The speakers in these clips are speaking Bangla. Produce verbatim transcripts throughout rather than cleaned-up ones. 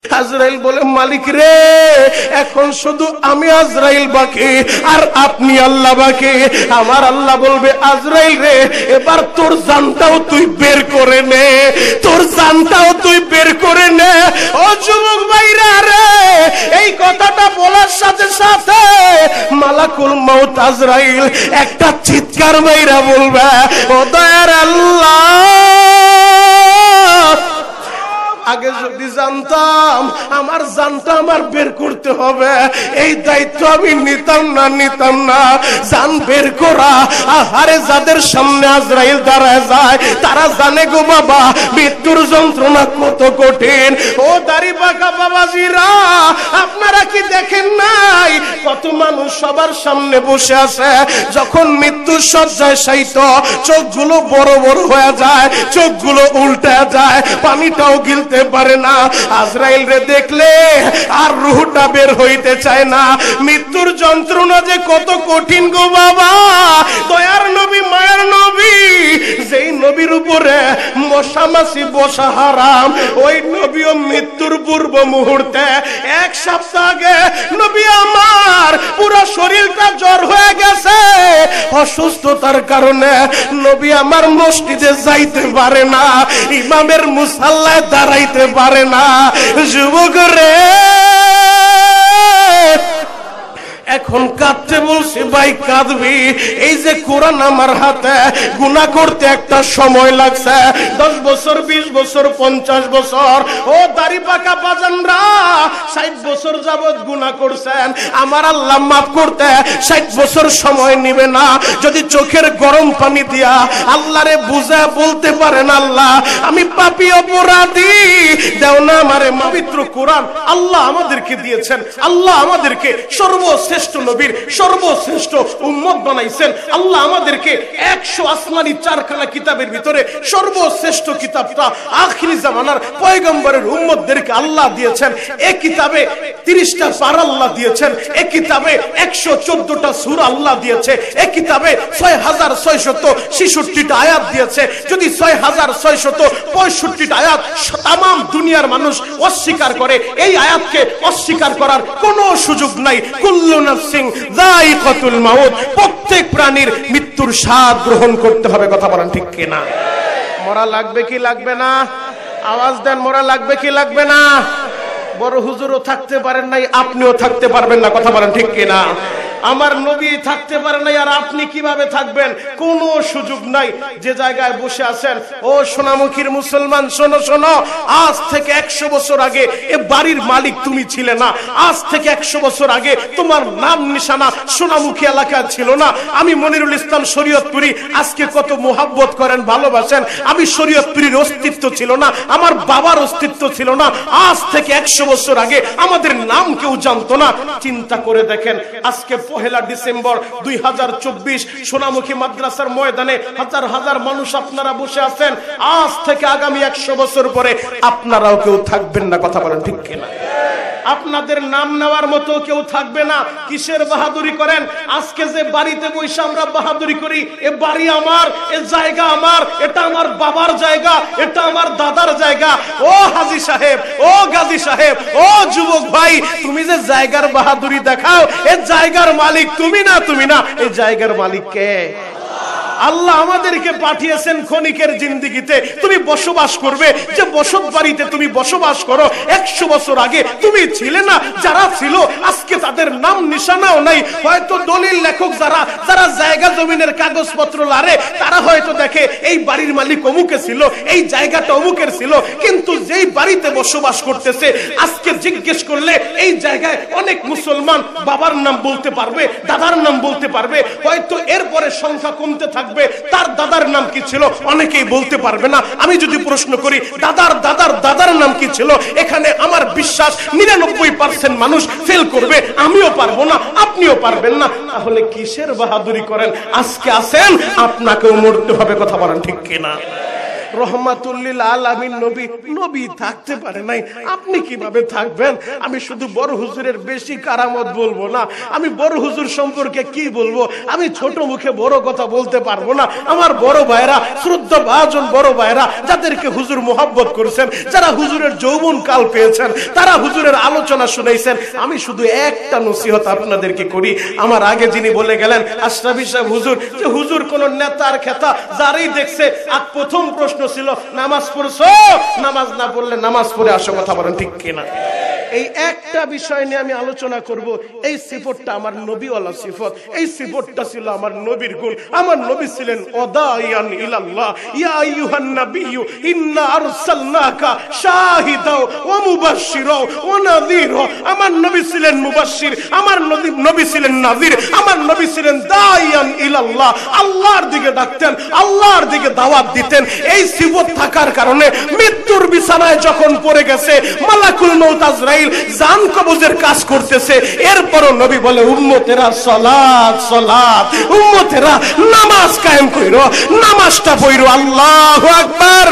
আজরাইল বলে মালিক রে, এখন শুধু আমি আজরাইল বাকি আর আপনি আল্লাহ বাকি। আমার আল্লাহ বলবে আজরাইল রে, এবার তোর জানটাও তুই বের করে নে, তোর জানটাও তুই বের করে নে। ও যুবক ভাইরা রে, এই কথাটা বলার সাথে সাথে মালাকুল মউত আজরাইল একটা চিৎকার মাইরা বলবে, ও দয়ার আল্লাহ, আগে যদি জানতাম আমার জানটা আমার বের করতে হবে, এই দায়িত্ব আমি নিতাম না নিতাম না জান বের করা। আহারে, যাদের সামনে আজরাইল দাঁড়ায় যায় তারা জানে গো বাবা মৃত্যুর যন্ত্রণা কত কঠিন। ও দাড়ি পাকা বাবাজিরা, আপনারা কি দেখেন নাই কত মানুষ সবার সামনে বসে আছে, যখন মৃত্যুর শয্যায় শায়িত চোখগুলো বড় বড় হয়ে যায়, চোখগুলো উল্টে যায়, পানিটাও গিলতে পারে না। আজরাইল রে দেখলে আর রূহটা বের হইতে চায় না। মৃত্যুর যন্ত্রণা যে কত কঠিন গো বাবা। দয়ার নবী, মায়ের নবী, যেই নবীর উপরে মশা মাছি বসা হারাম, ওই নবীও মৃত্যুর পূর্ব মুহূর্তে এক সপ্তাহ আগে নবী আমার পুরো শরীরটা জ্বর হয়ে গেছে, অসুস্থতার কারণে নবী আমার মসজিদে যাইতে পারে না, ইমামের মুসাল্লায় দাঁড়াইতে পারে না। যুবক রে, এখন কাঁদতে বলছি, ভাই কাঁদবি, এই যে কোরআন আমার হাতে, গুনাহ করতে একটা সময় লাগছে, দশ বছর, বিশ বছর, পঞ্চাশ বছর। ও দাড়ি পাকা বাজানরা, ষাট বছর যাবত গুনাহ করছেন, আমার আল্লাহ মাফ করতে ষাট বছর সময় নিবে না। যদি চোখের গরম পানি দিয়া আল্লাহরে বুঝা বলতে পারেন, আল্লাহ আমি পাপী অপরাধী, দেও না আমারে পবিত্র কোরআন আল্লাহ আমাদেরকে দিয়েছেন, আল্লাহ আমাদেরকে সর্বশ্রেষ্ঠ নবীর সর্বশ্রেষ্ঠ উম্মত বানাইছেন, আল্লাহ আমাদেরকে একশো আসমানি চারখানা কিতাবের ভিতরে সর্বশ্রেষ্ঠ কিতাবটা আখিরি জামানার পয়গম্বরের উম্মতদেরকে আল্লাহ দিয়েছেন। এই কিতাবে তিরিশটা পারা আল্লাহ দিয়েছেন, এই কিতাবে একশো চোদ্দটা সূরা আল্লাহ দিয়েছে, এই কিতাবে ছয় হাজার ছয়শত ছেষট্টিটা আয়াত দিয়েছে। যদি ছয় হাজার ছয়শত পঁয়ষট্টিটা আয়াত তামাম দুনিয়ার মানুষ অস্বীকার করে, এই আয়াতকে অস্বীকার করার কোনো সুযোগ নাই। কুল্লু নাফসিন যায়িকাতুল মাউত, প্রত্যেক প্রাণীর মৃত্যুর স্বাদ গ্রহণ করতে হবে। কথা বলেন ঠিক কিনা? মরা লাগবে কি লাগবে না? আওয়াজ দেন, মরা লাগবে কি লাগবে না? বড় হুজুরও থাকতে পারেন নাই, আপনিও থাকতে পারবেন না। কথা বলেন ঠিক কিনা? আমার নবী থাকতে পারে নাই, আর আপনি কিভাবে থাকবেন? কোনো সুযোগ নাই। যে জায়গায় বসে আছেন, ও সোনামুখীর মুসলমান, শোনো শোনো, আজ থেকে একশো বছর আগে এ বাড়ির মালিক তুমি ছিলে না। আজ থেকে একশো বছর আগে তোমার নাম নিশানা সোনামুখী এলাকায় ছিল না। আমি মনিরুল ইসলাম শরীয়তপুরী, আজকে কত মোহাব্বত করেন, ভালোবাসেন, আমি শরীয়তপুরীর অস্তিত্ব ছিল না, আমার বাবার অস্তিত্ব ছিল না। আজ থেকে একশো বছর আগে আমাদের নাম কেউ জানতো না। চিন্তা করে দেখেন, আজকে পহেলা ডিসেম্বর দুই হাজার চব্বিশ সোনামুখী মাদ্রাসার ময়দানে হাজার হাজার মানুষ আপনারা বসে আছেন। আজ থেকে আগামী একশো বছর পরে আপনারাও কেউ থাকবেন না। কথা বলেন ঠিক কিনা? আপনাদের নাম নেওয়ার মতো কেউ থাকবে না। কিসের বাহাদুরি করেন? আজকে যে বাড়িতে বসে আমরা বাহাদুরি করি, এ বাড়ি আমার, এ জায়গা আমার, এটা আমার বাবার জায়গা, এটা আমার দাদার জায়গা। ও হাজী সাহেব, ও গাজী সাহেব, ও যুবক ভাই, তুমি যে জায়গার বাহাদুরি দেখাও, এ জায়গার মালিক তুমি না, তুমি না, এই জায়গার মালিক কে? আল্লাহ আমাদেরকে পাঠিয়েছেন ক্ষণিকের জিন্দেগিতে তুমি বসবাস করবে। যে বসত বাড়িতে তুমি বসবাস করো, একশো বছর আগে তুমি ছিলে না। যারা ছিল আজকে তাদের নাম নিশানাও নাই। হয়তো দলিল লেখক যারা যারা জায়গা জমিনের কাগজপত্র লারে, তারা হয়তো দেখে এই বাড়ির মালিক অমুকে ছিল, এই জায়গাটা অমুকের ছিল, কিন্তু যেই বাড়িতে বসবাস করতেছে আজকে জিজ্ঞেস করলে এই জায়গায় অনেক মুসলমান বাবার নাম বলতে পারবে, দাদার নাম বলতে পারবে। হয়তো এরপরে সংখ্যা কমতে থাকবে, তার দাদার নাম কি ছিল অনেকেই বলতে পারবে না। আমি যদি প্রশ্ন করি দাদার দাদার দাদার নাম কি ছিল, এখানে আমার বিশ্বাস নিরানব্বই পার্সেন্ট মানুষ ফেল করবে। আমিও পারবো না, আপনিও পারবেন না। তাহলে কিসের বাহাদুরি করেন? আজকে আছেন, আপনাকেও মরতে হবে। কথা বলেন ঠিক কিনা? রহমাতুল লিল আলামিন নবী নবী থাকতে পারে নাই, আপনি কিভাবে থাকবেন? আমি শুধু বড় হুজুরের বেশি কারামত বলবো না, আমি বড় হুজুর সম্পর্কে কি বলবো? আমি ছোট মুখে বড় কথা বলতে পারবো না। আমার বড় ভাইরা, শ্রদ্ধা ভাজন বড় ভাইরা, যাদেরকে হুজুর মোহাব্বত করেছেন, যারা হুজুরের যৌবন কাল পেয়েছেন, তারা হুজুরের আলোচনা শুনাইছেন। আমি শুধু একটা নসিহত আপনাদেরকে করি। আমার আগে যিনি বলে গেলেন আশরাফি সাহেব হুজুর, যে হুজুর কোন নেতার খেতা যারাই দেখছে আর প্রথম প্রশ্ন ছিল নামাজ পড়ছো, নামাজ না পড়লে নামাজ পড়ে আসো, কথা বলেন ঠিক কিনা? এই একটা বিষয় নিয়ে আমি আলোচনা করব। এই সিফতটা আমার নবীওয়ালা সিফত, এই সিফতটা ছিল আমার নবীর গুণ। আমার নবী ছিলেন ওয়াদাইয়ান ইলাল্লাহ, ইয়া আইয়ুহান নাবিয়্যু ইন্না আরসালনাকা শাহিদাও ওয়া মুবাশশিরাও ওয়া নাযীরা। আমার নবী ছিলেন মুবাশশির, আমার নবী নবী ছিলেন নাযীর, আমার নবী ছিলেন দাইয়ান ইলাল্লাহ, আল্লাহর দিকে ডাকতেন, আল্লাহর দিকে দাওয়াত দিতেন। এই সিফত থাকার কারণে মৃত্যুর বিছানায় যখন পড়ে গেছে, মালাকুল মউত আজরাইল জান কবজের কাজ করতেছে, এরপরও নবী বলে উম্মতেরা সালাত সালাত, উম্মতেরা নামাজ কায়েম কইরো, নামাজটা পড়ো। আল্লাহু আকবার।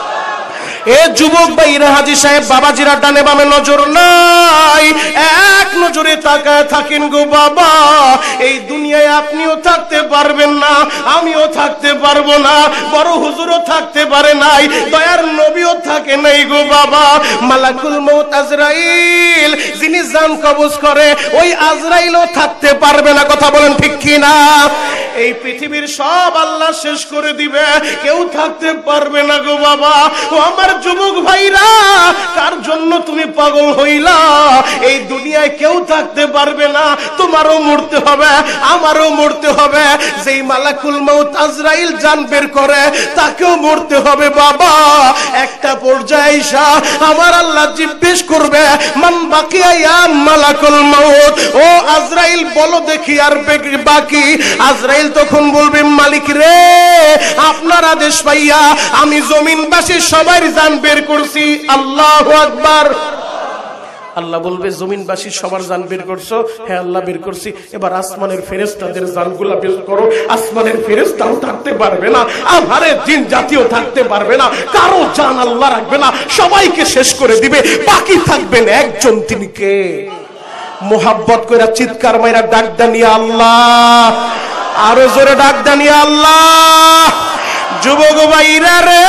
এ যুবক ভাইরা, হাজী সাহেব বাবাজিরা ডানে বামে নজর নাই, এক নজরে তাকায় থাকেন গো বাবা। এই দুনিয়ায় আপনিও থাকতে পারবেন না, আমিও থাকতে পারবো না, বড় হুজুরও থাকতে পারে নাই, দয়ার নবীও থাকে নাই গো বাবা। মালাকুল মউত আজরাইল যিনি জান কবজ করে, ওই আজরাইলও থাকতে পারবে না, কথা বলেন ঠিক কি না? এই পৃথিবীর সব আল্লাহ শেষ করে দিবে, কেউ থাকতে পারবে না গো বাবা। ও আমার যুবক ভাইরা, কার জন্য তুমি পাগল হইলা? এই দুনিয়ায় কেউ থাকতে পারবে না, তোমারও মরতে হবে, আমারও মরতে হবে। যেই মালাকুল মউত আজরাইল জান বের করে, তাকেও মরতে হবে বাবা। একটা পর্যায়ে এসে আমার আল্লাহ জিজ্ঞেস করবে মান বাকিয়া ইয়া মালাকুল মউত, ও আজরাইল বলো দেখি আর বাকি? আজরাইল তখন বলবে মালিক রে, আপনার আদেশ পাইয়া আমি জমিনবাসী সবার জান বের করছি। আল্লাহু আকবার। আল্লাহ বলবে জমিনবাসী সবার জান বের করছো? হ্যাঁ আল্লাহ বের করছি। এবার আসমানের ফেরেশতাদের জানগুলা বের করো। আসমানের ফেরেশতাও থাকতে পারবে না, আহারে জিন জাতীয় থাকতে পারবে না, কারো জান আল্লাহ রাখবে না, সবাইকে শেষ করে দিবে। বাকি থাকবেন একজন, তিনি কে? মোহাব্বত কইরা চিৎকার মাইরা ডাক দানিয়া আল্লাহ, আরো জোরে ডাক দানিয়া আল্লাহ। যুবক ভাইরা রে,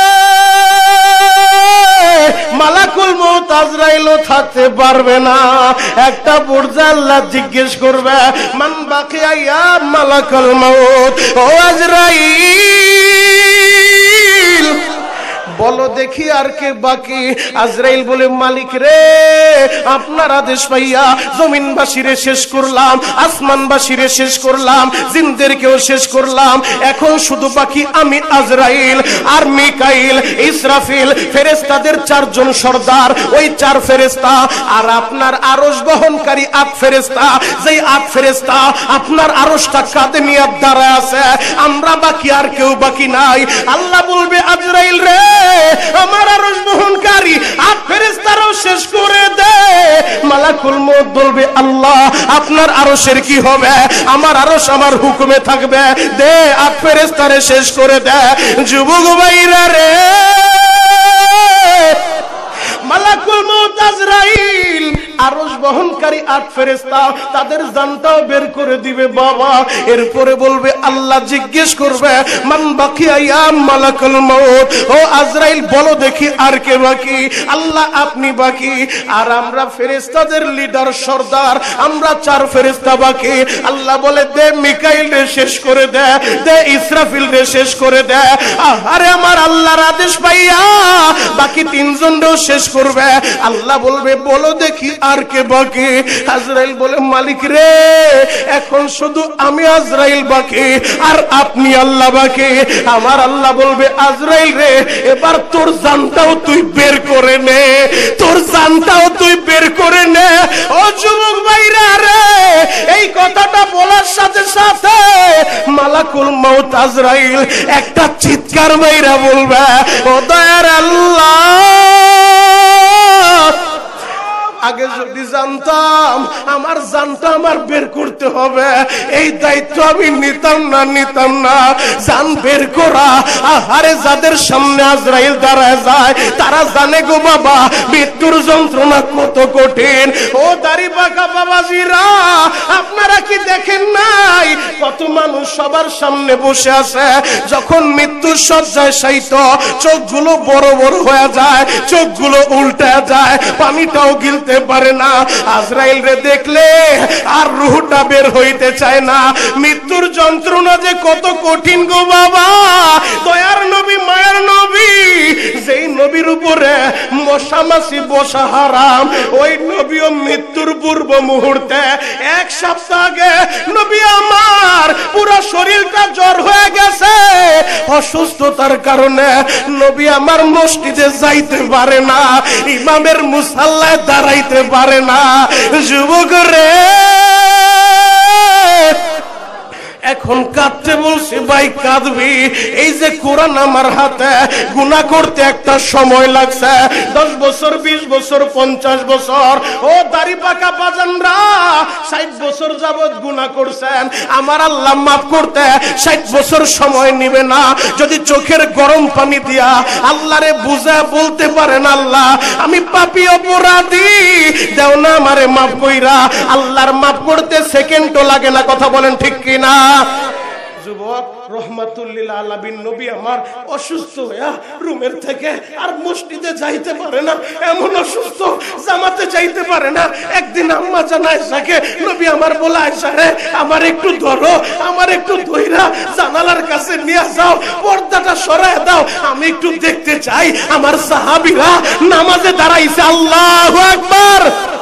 মালাকুল মউত আজরাইলও থাকতে পারবে না। একটা পর্যায়ে আল্লাহ জিজ্ঞেস করবে মান বাকিয়া ইয়া মালাকুল মউত, ও আজরাইল বলো দেখি আর কে বাকি? আজরাইল বলে মালিক রে, আপনার আদেশ পাইয়া জমিনবাসীরে শেষ করলাম, আসমানবাসীরে শেষ করলাম, জিনদেরকেও শেষ করলাম, এখন শুধু বাকি আমি আজরাইল আর মিকাইল ইসরাফিল, ফেরেশতাদের চারজন সর্দার, ওই চার ফেরেশতা আর আপনার আরশ বহনকারী আট ফেরেশতা। যেই আট ফেরেশতা আপনার আরশটা কাঁধে নিয়ে দাঁড়ায় আছে, আমরা বাকি, আর কেউ বাকি নাই। আল্লাহ বলবে আজরাইল রে, আমার আরশ বহনকারী আট ফেরেশতারও শেষ করে দে। মালাকুল মউত বলবে আল্লাহ আপনার আরশের কি হবে? আমার আরশ আমার হুকুমে থাকবে, দে আট ফেরেশতারে শেষ করে দে। যুবক ভাইরা রে, মালাকুল মউত আজরাইল আরশ বহনকারী আট ফেরেশতা তাদের জানটাও বের করে দিবে বাবা। এরপরে বলবে আল্লাহ জিজ্ঞেস করবে মান বাকিয়া ইয়া মালাকুল মউত, ও আজরাইল বলো দেখি আর কে বাকি? আল্লাহ আপনি বাকি, আর আমরা ফেরেশতাদের লিডার সর্দার, আমরা চার ফেরেশতা বাকি। আল্লাহ বলে দে মিকাইল রে শেষ করে দে, দে ইসরাফিল রে শেষ করে দে। আরে আমার আল্লাহর আদেশ পাইয়া বাকি তিনজনও শেষ করবে। আল্লাহ বলবে বলো দেখি আর কে বাকি? আজরাইল বলে মালিক রে, এখন শুধু আমি আজরাইল বাকি আর আপনি আল্লাহ বাকি। আমার আল্লাহ বলবে আজরাইল রে, এবার তোর জানটাও তুই বের করে নে, তোর জানটাও তুই বের করে নে। ও যুবক ভাইরা রে, এই কথাটা বলার সাথে সাথে মালাকুল মউত আজরাইল একটা চিৎকার মাইরা বলবে ও দয়ার আল্লাহ, আগে যদি জানতাম আমার জানটা আমার বের করতে হবে, এই দায়িত্ব আমি নিতাম না নিতাম না জান বের করা। আহারে যাদের সামনে আজরাইল দাঁড়ায় যায় তারা জানে গো বাবা মৃত্যুর যন্ত্রণা কত কঠিন। ও দাড়ি পাকা বাবাজিরা, আপনারা কি দেখেন নাই কত মানুষ সবার সামনে বসে আছে, যখন মৃত্যুর শয্যায় শায়িত চোখগুলো বড় বড় হয়ে যায়, চোখগুলো উল্টে যায়, পানিটাও গিলতে পারে না। আজরাইল রে দেখলে আর রূহটা বের হইতে চায় না। মৃত্যুর যন্ত্রণা যে কত কঠিন গো বাবা। দয়ার নবী মায়ার নবী, যেই নবীর উপরে মশামাছি বসা হারাম, ওই নবীও মৃত্যুর পূর্ব মুহূর্তে এক সপ্তাহ আগে নবী আমার পুরো শরীরটা জ্বর হয়ে গেছে, অসুস্থতার কারণে নবী আমার মসজিদে যাইতে পারে না, ইমামের মুসাল্লায় দাঁড়াইতে পারে না। যুবক রে, এখন কাঁদতে বলছি ভাই কাঁদবি। এই যে কোরআন আমার হাতে, গুনাহ করতে একটা সময় লাগছে, দশ বছর বিশ বছর পঞ্চাশ বছর। ও দাড়ি পাকা বাজানরা, ষাট বছর যাবত গুনাহ করছেন, আমার আল্লাহ মাফ করতে ষাট বছর সময় নিবে না। যদি চোখের গরম পানি দিয়া আল্লাহরে বুঝা বলতে পারেন আল্লাহ আমি পাপী অপরাধী, দেও না আমারে মাফ কইরা, আল্লাহর মাফ করতে সেকেন্ডও লাগে না। কথা বলেন ঠিক কিনা? যুবক রহমাতুল্লিল আলামিন নবী আমার অসুস্থ হইয়া রুমের থেকে আর মসজিদে যাইতে পারে না, এমন অসুস্থ জামাতে যাইতে পারে না। একদিন আম্মা জান আয়েশাকে নবী আমার বলে, আয়েশা রে আমার একটু ধরো, আমার একটু ধইরা জানালার কাছে নিয়ে যাও, পর্দাটা সরায় দাও, আমি একটু দেখতে চাই আমার সাহাবীরা নামাজে দাঁড়াইছে। আল্লাহু আকবার।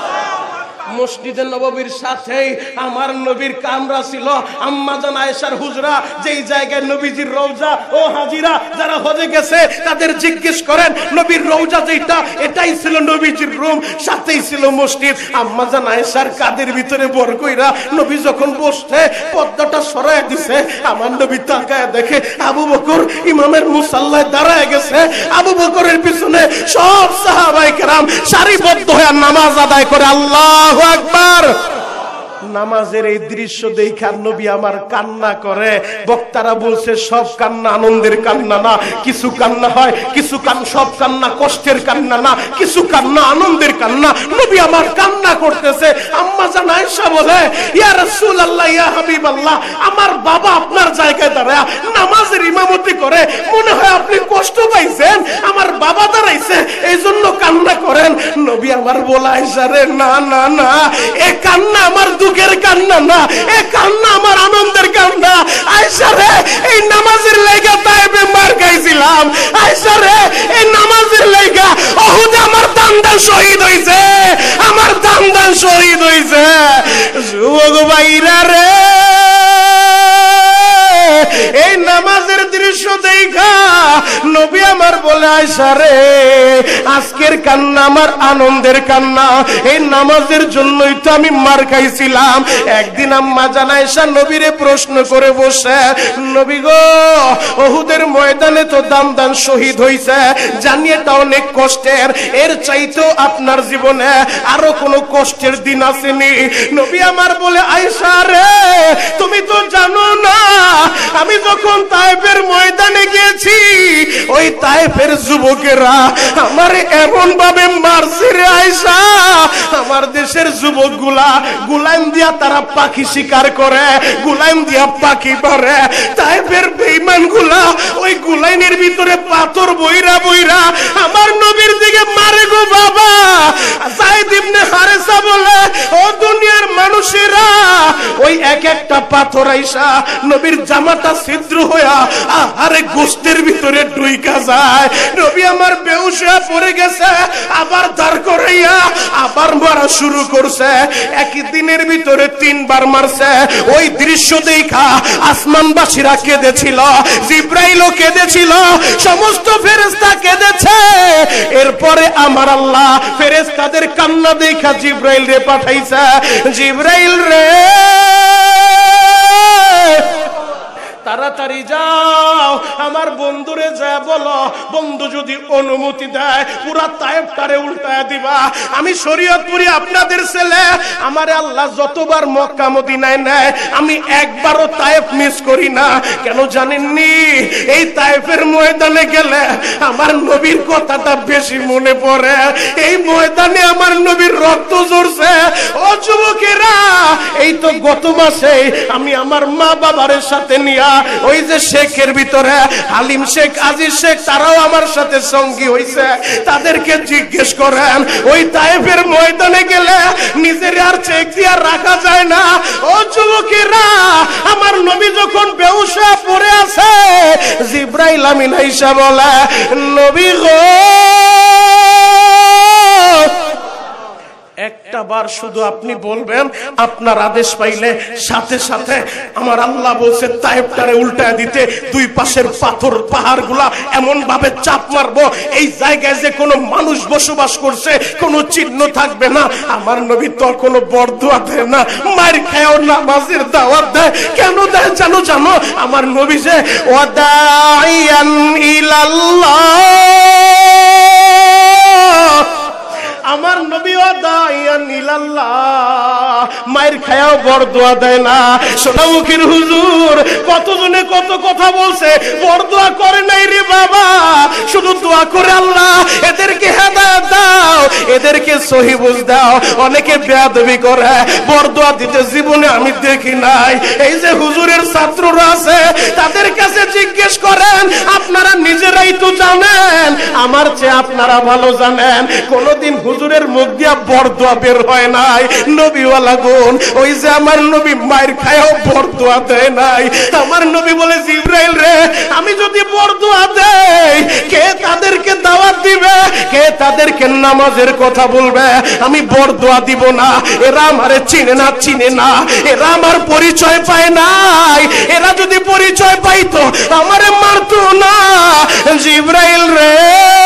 মসজিদে নববীর সাথেই আমার নবীর কামরা ছিল, আম্মা জান আয়েশার হুজরা, যেই জায়গায় নবীজির রওজা। ও হাজিরা যারা হজে গেছে তাদের জিজ্ঞেস করেন, নবীর রওজা যেটা এটাই ছিল নবীজির রুম, সাথেই ছিল মসজিদ। আম্মা জান আয়েশার কাদের ভিতরে বর কইরা নবী যখন বসতে পর্দাটা সরায় দিছে, আমার নবী তাকায় দেখে আবু বকর ইমামের মুসাল্লায় দাঁড়ায় গেছে, আবু বকরের পিছনে সব সাহাবায়ে কেরাম সারিবদ্ধ হয়ে নামাজ আদায় করে। আল্লাহু আকবার। নামাজের এই দৃশ্য দেখে নবী আমার কান্না করে। বক্তারা বলছে সব কান্না আনন্দের কান্না না, কিছু কান্না হয়, কিছু কান সব কান্না কষ্টের কান্না না, কিছু কান্না আনন্দের কান্না। নবী আমার কান্না করতেছে। আম্মা জান আয়েশা বলে, ইয়া রাসূলুল্লাহ, ইয়া হাবিবাল্লাহ, আমার বাবা আপনার জায়গায় দাঁড়ায় নামাজের ইমামতি করে, মনে হয় আপনি কষ্ট পাইছেন, আমার বাবা দাঁড়াইছে এই জন্য কান্না করেন। নবী আমার বলে, আয়েশা রে না না না, এ কান্না আমার দুঃখের কান্না না, এ কান্না আমার আনন্দের কান্না। আয়েশা রে এই নামাজের লাইগা তাইবে মার খাইছিলাম, আয়েশা রে এই নামাজের লাইগা উহুদে আমার দান্দান শহীদ হইছে, আমার দান্দান শহীদ হইছে। যুবক ভাইরা রে, এই নামাজের দৃশ্য দেখা নবী আমার বলে, আয়েশা রে আজকের কান্না আমার আনন্দের কান্না, এই নামাজের জন্যই তো আমি মার খাইছিলাম। একদিন আম্মা জান আয়েশা নবীরে প্রশ্ন করে বসে, নবী গো উহুদের ময়দানে তো দামদান শহীদ হইছে, জানি এটা অনেক কষ্টের, এর চাইতেও আপনার জীবনে আরো কোনো কষ্টের দিন আসেনি? নবী আমার বলে, আয়েশা রে তুমি তো জানো না, আমি যখন তায়েফের ময়দানে গিয়েছি ওই তায়েফের যুবকেরা আমারে এমন ভাবে মারছে রে আয়েশা, আমার দেশের যুবকগুলা গুলাম দিয়া তারা পাখি শিকার করে, গুলাম দিয়া পাখি ধরে, তায়েফের বেঈমানগুলা ওই গুলাইনের ভিতরে পাথর বইরা বইরা আমার নবীর দিকে মারে গো বাবা। যায়েদ ইবনে হারেসা বলে, ও দুনিয়ার মানুষেরা, ওই এক একটা পাথর আইসা নবীর জামাটা ছিদ্র হইয়া আরে গোশতের ভিতরে ঢুইকা যায়। নবী আমার বেহুশ হয়ে পড়ে গেছে, আবার দাঁড় করাইয়া আবার মারা শুরু করছে। একই দিনের ভিতরে তিনবার মারছে। ওই দৃশ্য দেখা আসমানবাসীরা কেঁদেছিল, জিব্রাইলও কেঁদেছিল, সমস্ত ফেরেশতা কেঁদেছে। এরপরে আমার আল্লাহ ফেরেশতাদের কান্না দেখা জিব্রাইল রে পাঠাইছে। জিব্রাইল রে, তারা তাড়াতাড়ি যাও আমার বন্ধুরে যা বলো, বন্ধু যদি অনুমতি দেয় পুরা তায়েফটারে উল্টায় দিবা। আমি শরীয়তপুরি আপনাদের ছেলে, আমারে আল্লাহ যতবার মক্কা মদিনায় নেয় আমি একবারও তায়েফ মিস করি না। কেন জানেননি? এই তায়েফের ময়দানে গেলে আমার নবীর কথাটা বেশি মনে পড়ে। এই ময়দানে আমার নবীর রক্ত ঝরছে। ও যুবকেরা, এই তো গত মাসে আমি আমার মা বাবার সাথে নিয়া ওই যে শেখের ভিতরে হালিম শেখ, আজিজ শেখ, তারাও আমার সাথে সঙ্গী হইছে। তাদেরকে জিজ্ঞেস করেন ওই তায়েফের ময়দানে গেলে নিজের আর চেক দিয়া রাখা যায় না। ও যুবকেরা, আমার নবী যখন বেহুশ হয়ে পড়ে আছে, জিবরাইল আমিন আইসা বলে, নবী গো একটা বার শুধু আপনি বলবেন, আপনার আদেশ পাইলে সাথে সাথে আমার আল্লাহ বলছে তায়েফটারে উল্টায় দিতে। দুই পাশের পাথর পাহাড়গুলা এমন ভাবে চাপ মারবো, এই জায়গায় যে কোনো মানুষ বসবাস করছে কোনো চিহ্ন থাকবে না। আমার নবী তো কোনো বরদোয়া দেয় না, মার খায়ও নামাজের দাওয়াত দেয়। কেন দেয় জানো? জানো আমার নবী যে ওয়াদাইয়ান ইলাল্লাহ, আমার নবী ওয়াদাইয়ান ইলাল্লাহ, মায়ের খায়াও বরদোয়া দেয় না। সোনামুখীর হুজুর কতজনে কত কথা বলছে, বরদোয়া করে নাই রে বাবা, শুধু দোয়া করে আল্লাহ এদেরকে হেদায়েত দাও, এদেরকে সহি বুঝ দাও। অনেকে বেয়াদবি করে, বরদোয়া দিতে জীবনে আমি দেখি নাই। এই যে হুজুরের ছাত্ররা আছে তাদের কাছে জিজ্ঞেস করেন, আপনারা নিজেরাই তো জানেন, আমার চেয়ে আপনারা ভালো জানেন, কোনদিন হুজুরের মুখ দিয়া বরদোয়া বের হয় নাই। নবীওয়ালা গুণ, ওই যে আমার নবী মায়ের খায়াও বরদোয়া দেয় নাই। আমার নবী বলে, জিবরাইল রে, আমি যদি বরদোয়া দেই কে তাদেরকে দাওয়াত দিবে, কে তাদেরকে নামাজের কথা বলবে? আমি বরদোয়া দিব না। এরা আমারে চিনে না, চিনে না, এরা আমার পরিচয় পায় নাই। এরা যদি পরিচয় পাইতো আমারে মারতো না। জিবরাইল রে,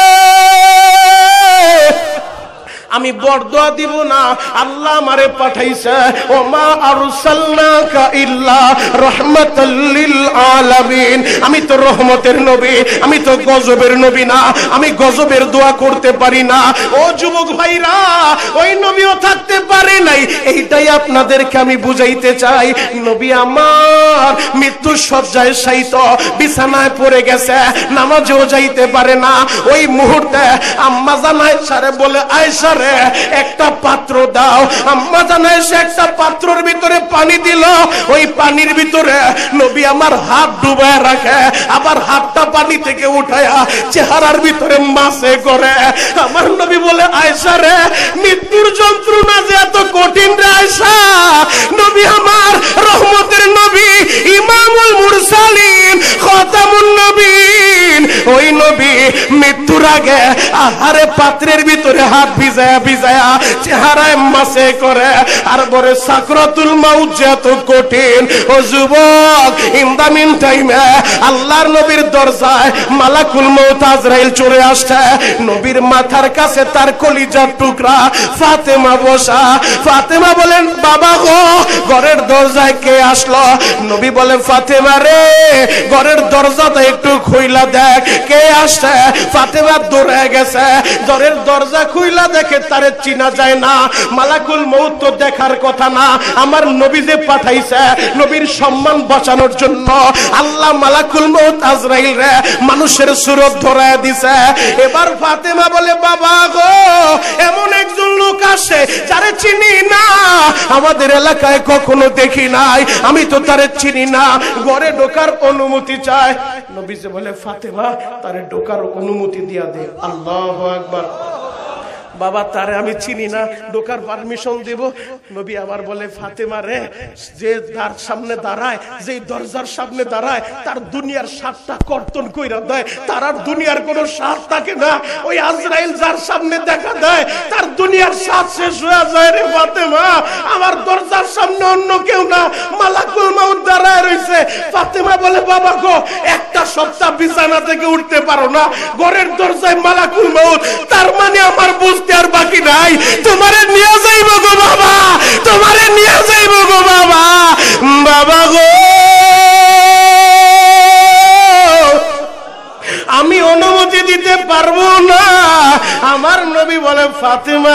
আমি বরদোয়া দিব না, আল্লাহ আমারে পাঠাইছে। ওমা আরসালনাকা ইল্লা রাহমাতাল লিল আলামিন, আমি তো রহমতের নবী, আমি তো গজবের নবী না, আমি গজবের দোয়া করতে পারি না। ও যুবক ভাইরা, ওই নবীও থাকতে পারে নাই। এইটাই আপনাদেরকে আমি বুঝাইতে চাই। নবী আমার মৃত্যু শয্যায় শায়িত, বিছানায় পড়ে গেছে, নামাজেও যাইতে পারে না। ওই মুহূর্তে আম্মা জান আয়েশারে বলে, আয়েশা রে, একটা পাত্র দাও। আম্মা জানা এসে একটা পাত্রের ভিতরে পানি দিল। ওই পানির ভিতরে নবী আমার হাত ডুবায় রাখে, আবার হাতটা পানি থেকে উঠায়া চেহারার ভিতরে মাসে করে। আমার নবী বলে, আয়েশা রে, মৃত্যুর যন্ত্রণা যে এত কঠিন রে আয়েশা। নবী আমার রহমতের নবী, ইমামুল মুরসালিন, খাতামুন নবীন, ওই নবী মৃত্যুর আগে আহারে পাত্রের ভিতরে হাত ভিজায়া ভিজায়া চেহারায় মাসে করে। আর বলে সাকরাতুল মাউত যে এত কঠিন। ও যুবক, ইন দা মিন টাইমে আল্লাহর নবীর দরজায় মালাকুল মউত আজরাইল চলে আসছে। নবীর মাথার কাছে তার কলিজার টুকরা ফাতেমা বসা। ফাতেমা বলেন, বাবা গো, ঘরের দরজায় কে আসলো? নবী বলে, ফাতেমা রে, ঘরের দরজাটা একটু খুইলা দেখ, কে আসছে? ফাতেমা দৌড়ে গেছে, ঘরের দরজা খুইলা দেখে তারে চিনা যায় না। মালাকুল মউত তো দেখার কথা না, আমার নবী যে পাঠাইছে নবীর সম্মান বাঁচানোর জন্য আল্লাহ মালাকুল মউত আজরাইল রে মানুষের সুরত ধরায় দিছে। এবার ফাতেমা বলে, বাবা গো, এমন একজন লোক আসে যারে চিনি না, আমাদের এলাকায় কখনো দেখি নাই, আমি তো তারে চিনি না, ঘরে ঢোকার অনুমতি চায়। নবী যে বলে, ফাতেমা, তারে ঢোকার অনুমতি দিয়া দে। আল্লাহু আকবার। বাবা, তারে আমি চিনি না, ঢোকার পারমিশন দেব। নবী আবার বলে, ফাতেমা রে, যে তার সামনে দাঁড়ায়, যে দরজার সামনে দাঁড়ায়, তার দুনিয়ার স্বাদটা কর্তন কইরা দেয়, তার আর দুনিয়ার কোনো স্বাদ থাকে না। ওই আজরাইল যার সামনে দেখা দেয়, তার দুনিয়ার স্বাদ শেষ হয়ে যায় রে ফাতেমা। আমার দরজার সামনে অন্য কেউ না, মালাকুল মউত দাঁড়ায় রইছে। ফাতেমা বলে, বাবা গো, একটা সপ্তাহ বিছানা থেকে উঠতে পারো না, ঘরের দরজায় মালাকুল মউত, তার মানে আমার বুঝ আর বাকি নাই, তোমারে নিয়ে যাইব গো বাবা, তোমারে নিয়ে যাইব গো বাবা। বাবা গো,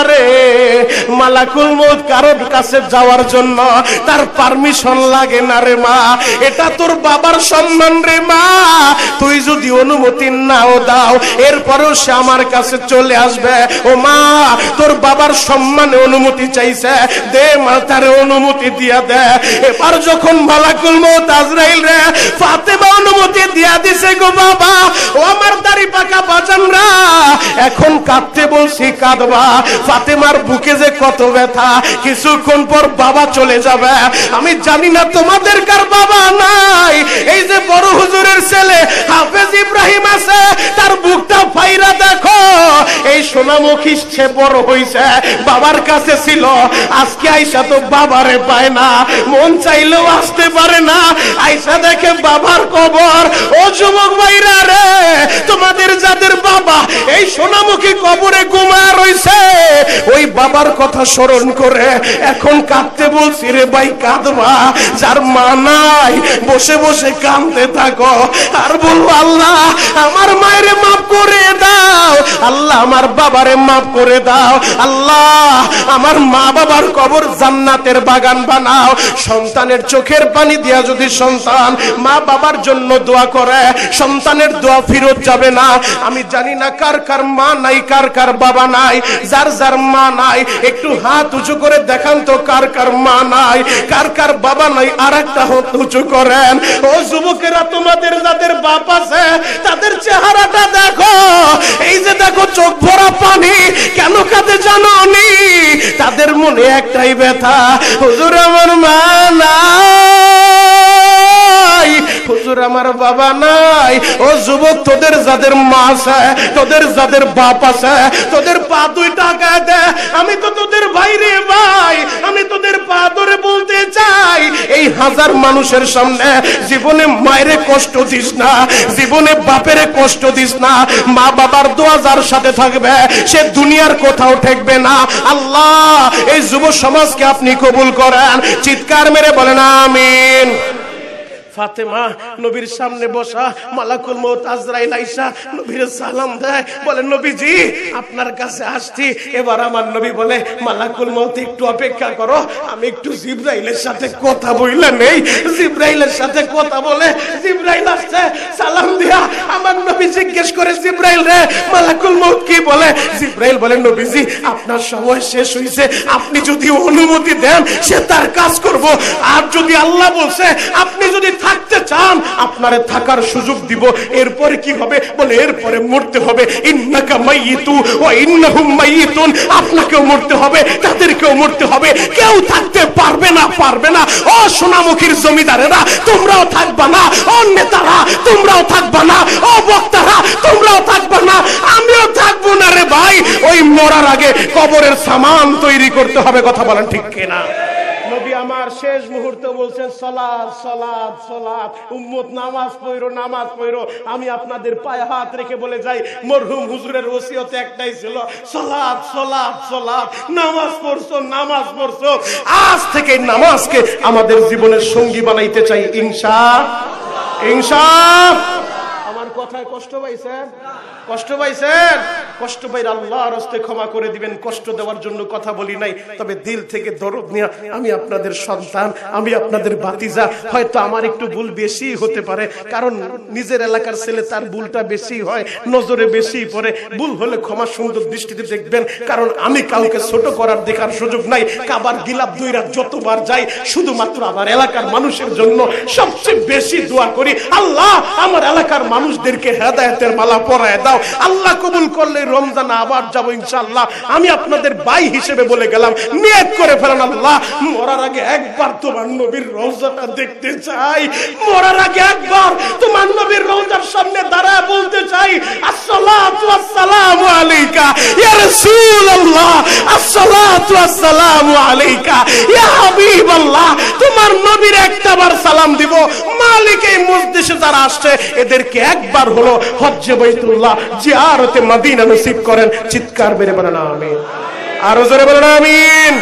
রে, মালাকুল মউত কারোর কাছে যাওয়ার জন্য তার পারমিশন লাগে না রে মা, এটা তোর বাবার সম্মান রে মা, তুই যদি অনুমতি নাও দাও এরপরেও সে আমার কাছে চলে আসবে। ও মা, তোর বাবার সম্মানে অনুমতি চাইছে, দে মা তার অনুমতি দিয়া দে। এবার যখন মালাকুল মউত আজরাইল রে ফাতেমা অনুমতি দিয়া দিছে গো বাবা, ও আমার দাড়ি পাকা বাজানরা, এখন কাঁদতে বলছি কাঁদবা। ফাতেমার বুকে যে কত ব্যথা, কিছুক্ষণ পর বাবা চলে যাবে। আমি জানি না তোমাদের কার বাবা নাই, এই যে বড় হুজুরের ছেলে হাফেজ ইব্রাহিম আছে, তার বুকটা ফাইরা দেখো, এই সোনামুখী সে বড় হইছে, বাবার কাছে ছিল, আজকে আইসা তো বাবারে পায় না, মন চাইলেও আসতে পারে না, আইসা দেখে বাবার কবর। ও যুবক ভাইরা রে, তোমাদের যাদের বাবা এই সোনামুখী কবরে ঘুমায় রইছে, ওই বাবার কথা স্মরণ করে এখন কাঁদতে বলছি রে ভাই কাঁদবা। যার মা নাই বসে বসে কাঁদতে থাকো আর বলবো আল্লাহ আমার মায়ের মাফ করে দাও, আল্লাহ আমার বাবারে মাফ করে দাও, আল্লাহ আমার মা বাবার কবর জান্নাতের বাগান বানাও। সন্তানের চোখের পানি দিয়া যদি সন্তান মা বাবার জন্য দোয়া করে, সন্তানের দোয়া ফেরত যাবে না। আমি জানি না কার কার মা নাই, কার কার বাবা নাই, যার যার মা নাই একটু হাত উঁচু করে দেখান তো কার কার মা নাই, কার কার বাবা নাই, আর একটা হাত উঁচু করেন। ও যুবকেরা, তোমাদের যাদের বাপ আছে তাদের চেহারাটা দেখো, এই যে দেখো চোখ ভরা পানি, কেন কাঁদে জানো নি? তাদের মনে একটাই ব্যথা, হুজুর আমার মা নাই, হুজুর আমার বাবা নাই। ও যুবক, তোদের যাদের মা আছে, তোদের যাদের বাপ আছে, তোদের পা দুইটা গায়ে দে, আমি তো তোদের ভাই রে ভাই, আমি তোদের পা ধরে বলতে চাই, এই হাজার মানুষের সামনে জীবনে মায়েরে কষ্ট দিস না, জীবনে বাপের কষ্ট দিস না। মা বাবার দোয়া যার সাথে থাকবে সে দুনিয়ার কোথাও ঠেকবে না। আল্লাহ এই যুব সমাজকে আপনি কবুল করেন, চিৎকার মেরে বলেন আমিন। ফাতেমা নবীর সামনে বসা, মালাকুল মউত আজরাইল আইসা নবীর সালাম দেয়, বলে নবীজি আপনার কাছে আসছি। এবার আমার নবী বলে মালাকুল মউত একটু অপেক্ষা করো, আমি একটু জিবরাইলের সাথে কথা বইলে নেই। জিবরাইলের সাথে কথা বলে জিবরাইল আসছে, সালাম দিয়া আমার নবী জিজ্ঞেস করে জিবরাইল রে মালাকুল মউত কি বলে? জিবরাইল বলে নবীজি আপনার সময় শেষ হইছে, আপনি যদি অনুমতি দেন সে তার কাজ করব, আর যদি আল্লাহ বলছে আপনি যদি থাকতে চান আপনারে থাকার সুযোগ দিব। এরপরে কি হবে? বলে এরপরে মরতে হবে। ইন্নাকা মাইয়িতু ওয়া ইন্নাহুম মাইয়িতুন, আপনাকেও মরতে হবে, তাদেরকেও মরতে হবে, কেউ থাকতে পারবে না, পারবে না। ও সোনামুখীর জমিদারেরা তোমরাও থাকবা না, ও নেতারা তোমরাও থাকবা না, ও বক্তারা তোমরাও থাকবা না, আমিও থাকবো না রে ভাই। ওই মরার আগে কবরের সামান তৈরি করতে হবে, কথা বলেন ঠিক কিনা? নবী আমার শেষ মুহূর্তে বলছেন সালাত সালাত সালাত, উম্মত নামাজ পড়ো নামাজ পড়ো। আমি আপনাদের পায়ে হাত রেখে বলে যাই, মরহুম হুজুরের ওসিয়ত একটাই ছিল, সালাত সালাত সালাত, নামাজ পড়ছো নামাজ পড়ছো। আজ থেকে নামাজকে আমাদের জীবনের সঙ্গী বানাইতে চাই ইনশাআল্লাহ ইনশাআল্লাহ। আমার কথায় কষ্ট পাইছেন? কষ্ট পাইছেন? কষ্ট পাইলে আল্লাহর রাস্তে ক্ষমা করে দিবেন। কষ্ট দেওয়ার জন্য কথা বলি নাই, তবে দিল থেকে দরদ নিয়ে আমি আপনাদের সন্তান, আমি আপনাদের ভাতিজা। হয়তো আমার একটু ভুল বেশি হতে পারে, কারণ নিজের এলাকার ছেলে, তার ভুলটা বেশি হয়, নজরে বেশি পড়ে। ভুল হলে ক্ষমা সুন্দর দৃষ্টিতে দেখবেন, কারণ আমি কাউকে ছোট করার দেখার সুযোগ নাই। কাবার গিলাপ দুই রাত যতবার যাই শুধুমাত্র আমার এলাকার মানুষের জন্য সবচেয়ে বেশি দোয়া করি, আল্লাহ আমার এলাকার মানুষদেরকে হেদায়েতের মালা পরায় দাও। আল্লাহ কবুল করলে রমজান আবার যাবো ইনশাআল্লাহ। আমি আপনাদের ভাই হিসেবে বলে গেলাম, নিয়ত করে ফেলেন আল্লাহ মরার আগে একবার তোমার নবীর রওজাটা দেখতে চাই, মরার আগে একবার তোমার নবীর রওজার সামনে দাঁড়ায় বলতে চাই আসসালাতু ওয়াসসালামু আলাইকা ইয়া রাসূলুল্লাহ, আসসালাতু ওয়াসসালামু আলাইকা ইয়া হাবিবাল্লাহ। তোমার নবীর একটাবার সালাম দিব। মালিক এই মজলিসে যারা আসছে এদেরকে একবার হলো হজ্জে বাইতুল্লাহ জিয়ারতে মদিনা নসিব করেন। চিৎকার মেরে বলেন আমিন, আরো জোরে বলেন আমিন।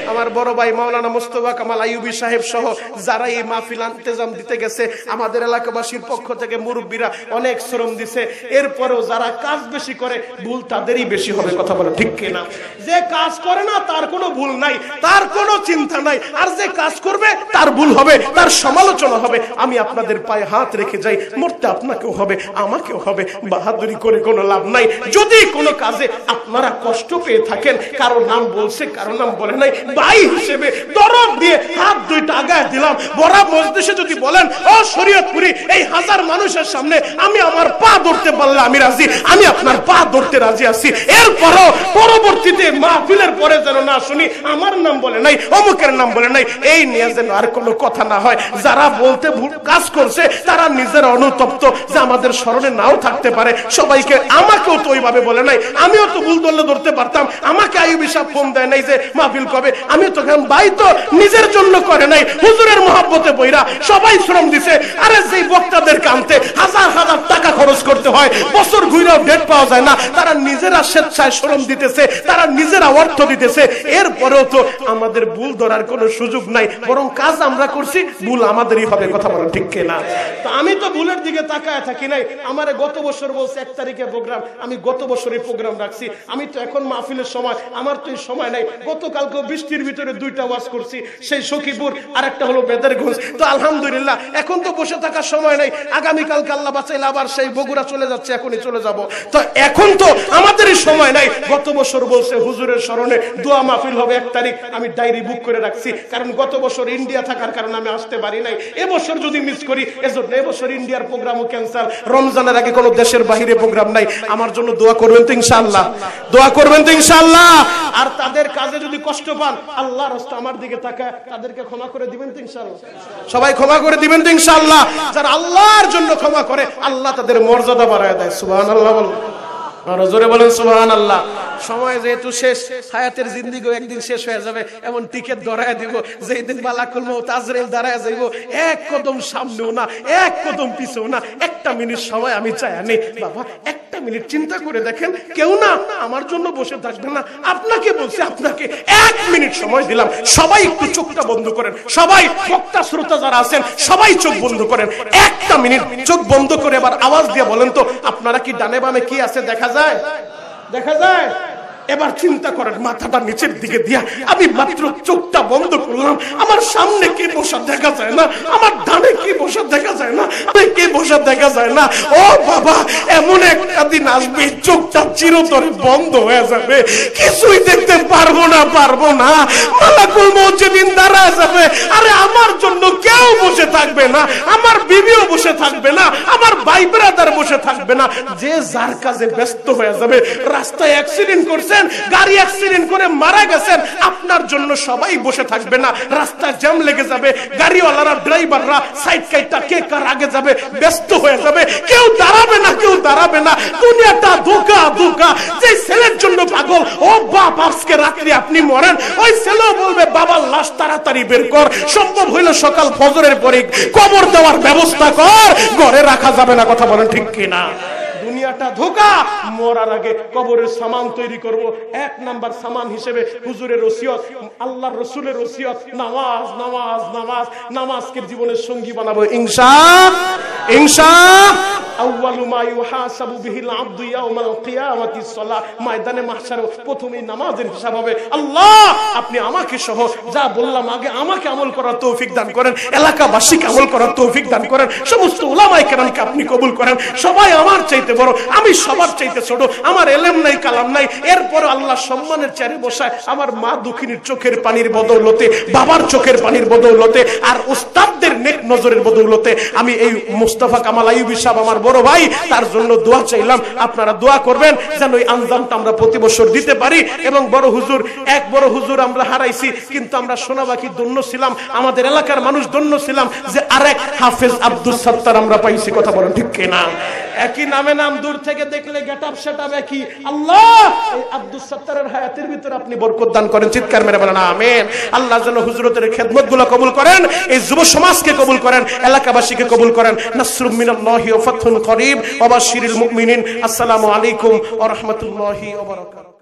আমার বড় ভাই মাওলানা মুস্তাফা কামাল আইয়ুবী সাহেব সহ যারা এই মাহফিল ইন্তেজাম দিতে গেছে, আমাদের এলাকাবাসীর পক্ষ থেকে মুরব্বীরা অনেক শ্রম দিছে। এরপরেও যারা কাজ বেশি করে ভুল তাদেরই বেশি হবে, কথা বলে ঠিক কিনা? যে কাজ করে না তার কোনো ভুল নাই, তার কোনো চিন্তা নাই, আর যে কাজ করবে তার ভুল হবে, তার সমালোচনা হবে। আমি আপনাদের পায়ে হাত রেখে যাই, মরতে আপনাকেও হবে, আমাকেও হবে। বাহাদুরি করে কোনো লাভ নাই। যদি কোনো কাজে আপনারা কষ্ট পেয়ে থাকেন, কারো নাম বলছে কারো নাম বলে নাই, ভাই হিসেবে দরদ দিয়ে হাত দুইটা আগায় দিলাম। বড় মজলিসে যদি বলেন ও শরীয়তপুরি এই হাজার মানুষের সামনে আমি আমার পা ধরতে পারলে আমি রাজি, আমি আপনার পা ধরতে রাজি আছি। এরপরও পরবর্তীতে মাহফিলের পরে যেন না শুনি আমার নাম বলে নাই, অমুকের নাম বলে নাই, এই নিয়ে যেন আর কোনো কথা না হয়। যারা বলতে ভুল কাজ করছে তারা নিজের অনুতপ্ত, যে আমাদের স্মরণে নাও থাকতে পারে সবাইকে। আমাকেও তো ওইভাবে বলে নাই, আমিও তো ভুল ধরলে ধরতে পারতাম। আমাকে আইয়ুবী সাহেব ফোন দেয় নাই যে মাহফিল কবে, আমি তো ভাই তো নিজের জন্য করে নাই, হুজুরের মহব্বতে বইরা সবাই শ্রম দিছে। আরে যেই বক্তাদের কানতে হাজার হাজার টাকা খরচ করতে হয়, বছর ঘুরেও ডেট পাওয়া যায় না, তারা নিজেরা স্বেচ্ছায় শ্রম দিতেছে, তারা নিজেরা অর্থ দিতেছে। এরপরেও তো আমাদের ভুল ধরার কোনো সুযোগ নাই, বরং কাজ আমরা করছি, ভুল আমাদেরই হবে, কথা বলা ঠিক কিনা? তো আমি তো ভুলের দিকে তাকায় থাকি নাই। আমারে গত বছর বলছে এক তারিখে প্রোগ্রাম, আমি গত বছরই প্রোগ্রাম রাখছি। আমি তো এখন মাহফিলের সময়, আমার তো এই সময় নাই। গতকালকে বৃষ্টির ভিতরে দুইটা ওয়াজ করছি, সেই সখীপুর আর একটা হলো বেদেরগঞ্জ। তো আলহামদুলিল্লাহ এখন তো বসে থাকার সময় নাই। আগামীকালকে আল্লাহ বাঁচাইলে আবার সেই বগুড়া চলে যাচ্ছে, এখনই চলে যাব। তো এখন তো আমাদেরই সময় নাই। গত বছর বলছে হুজুরের স্মরণে দোয়া মাহফিল হবে এক তারিখ, আমি ডায়েরি বুক করে রাখছি, কারণ গত বছর ইন্ডিয়া থাকার কারণে আমি আসতে পারি নাই। এবছর যদি মিস করি এজন্য এবছর ইন্ডিয়ার প্রোগ্রামও ক্যান্সেল। রমজানের আগে কোনো দেশের বাইরে প্রোগ্রাম নাই। আমার জন্য দোয়া করবেন তো ইনশাআল্লাহ, দোয়া করবেন তো ইনশাআল্লাহ। আর তাদের কাজে যদি কষ্ট পান আল্লাহর রাস্তা আমার দিকে তাকায় তাদেরকে ক্ষমা করে দিবেন তো ইনশাআল্লাহ, সবাই ক্ষমা করে দিবেন তো ইনশাআল্লাহ। যারা আল্লাহর জন্য ক্ষমা করে আল্লাহ তাদের মর্যাদা বাড়ায় দেয়। সুবহানাল্লাহ বলুন, আর জোরে বলেন সুবহানাল্লাহ। সময় যেহেতু শেষ, হায়াতের জিন্দেগিও একদিন শেষ হয়ে যাবে, এমন টিকেট ধরায় দিব যেই দিন মালাকুল মউত আজরাইল দাঁড়ায় যাইব, এক কদম সামনেও না এক কদম পিছেও না। একটা মিনিট সময় আমি চাই আনি বাবা, একটা মিনিট চিন্তা করে দেখেন, কেউ না আমার জন্য বসে থাকবে না। আপনাকে বলছি, আপনাকে এক মিনিট সময় দিলাম, সবাই একটু চোখটা বন্ধ করেন, সবাই বক্তা শ্রোতা যারা আছেন সবাই চোখ বন্ধ করেন, একটা মিনিট চোখ বন্ধ করে এবার আওয়াজ দিয়ে বলেন তো আপনারা কি ডানে বামে কি আছে দেখা যায়? দেখা যায়? এবার চিন্তা করেন, মাথাটা নিচের দিকে দিয়া আমি মাত্র চোখটা বন্ধ করলাম, আমার সামনে কে বসা দেখা যায় না, আমার ডানে কি বসা দেখা যায় না, কে বসা দেখা যায় না। ও বাবা, এমন একটা দিন আসবে চোখটা চিরতরে বন্ধ হয়ে যাবে, কিছুই দেখতে পারবো না পারবো না মালাকুল মউত যেদিন দাঁড়ায় যাবে, আরে আমার জন্য কেউ বসে থাকবে না, আমার বিবিও বসে থাকবে না, আমার ভাই ব্রাদার বসে থাকবে না, যে যার কাজে ব্যস্ত হয়ে যাবে। রাস্তায় অ্যাক্সিডেন্ট করছে, গাড়ি অ্যাক্সিডেন্ট করে মারা গেছেন, আপনার জন্য সবাই বসে থাকবে না, রাস্তায় জ্যাম লেগে যাবে, গাড়িওয়ালারা ড্রাইভাররা সাইড কাইটা কে কার আগে যাবে, ব্যস্ত হয়ে যাবে, কেউ দাঁড়াবে না কেউ দাঁড়াবে না। দুনিয়াটা ধোঁকা ধোঁকা। যে ছেলের জন্য পাগল, ও বাপ আজকে রাত্রি আপনি মরেন, ওই ছেলেও বলবে বাবার লাশ তাড়াতাড়ি বের কর, সম্ভব হইলো সকাল ফজরের পরে কবর দেওয়ার ব্যবস্থা কর, ঘরে রাখা যাবে না, কথা বলেন ঠিক কিনা? দুনিয়াটা ধোঁকা। মরার আগে কবরের সামান তৈরি করব, এক নাম্বার সামান হিসেবে হুজুরের ওসিয়ত, আল্লাহর রাসূলের ওসিয়ত, নামাজ নামাজ নামাজ নামাজকে জীবনের সঙ্গী বানাবো ইনশাআল্লাহ। ইনশাআল্লাহ আউয়ালু মা ইউহাসাবু বিহিল আবদু ইয়াউমাল কিয়ামাতিস সালাহ, ময়দানে মাহশারে প্রথমেই নামাজের হিসাব হবে। আল্লাহ আপনি আমাকে সহ যা বললাম আগে আমাকে আমল করার তৌফিক দান করেন, এলাকাবাসীকে আমল করার তৌফিক দান করেন, সমস্ত উলামায়ে কেরামকে আপনি কবুল করেন। সবাই আমার চাইতে বড়, আমি সবার চাইতে ছোট, আমার এলেম নাই কালাম নাই, এরপর আল্লাহ সম্মানের চেয়ারে বসায় আমার মা দুঃখিনীর চোখের পানির বদৌলতে, বাবার চোখের পানির বদৌলতে, আর উস্তাদদের নেক নজরের বদৌলতে আমি এই মুস্তাফা কামাল আইয়ুবী সাহেব আমার বড় ভাই, তার জন্য দোয়া চাইলাম। আপনারা দোয়া করবেন যেন ওই আঞ্জামটা আমরা প্রতি বছর দিতে পারি। এবং বড় হুজুর, এক বড় হুজুর আমরা হারাইছি, কিন্তু আমরা সোনাবাকি ধন্য ছিলাম, আমাদের এলাকার মানুষ ধন্য ছিলাম যে আরেক হাফেজ আব্দুস সাত্তার আমরা পাইছি, কথা বলেন ঠিক কিনা? একই নামে নাম, দূর থেকে দেখলে গেটআপ সেটআপ একই। আল্লাহ এই আব্দুস সাত্তারের হায়াতের ভিতরে আপনি বরকত দান করেন, চিৎকার মেরে বলেন আমিন। আল্লাহ যেন হুজুরতের খেদমতগুলো কবুল করেন, এই যুব সমাজকে কবুল করেন, এলাকাবাসীকে কবুল করেন। নাসরুম মিনাল্লাহি ওয়া ফাতহুন করিব ওয়া বাশশিরিল মুমিনিন। আসসালামু আলাইকুম ওয়া রাহমাতুল্লাহি ওয়া বারাকাতুহু।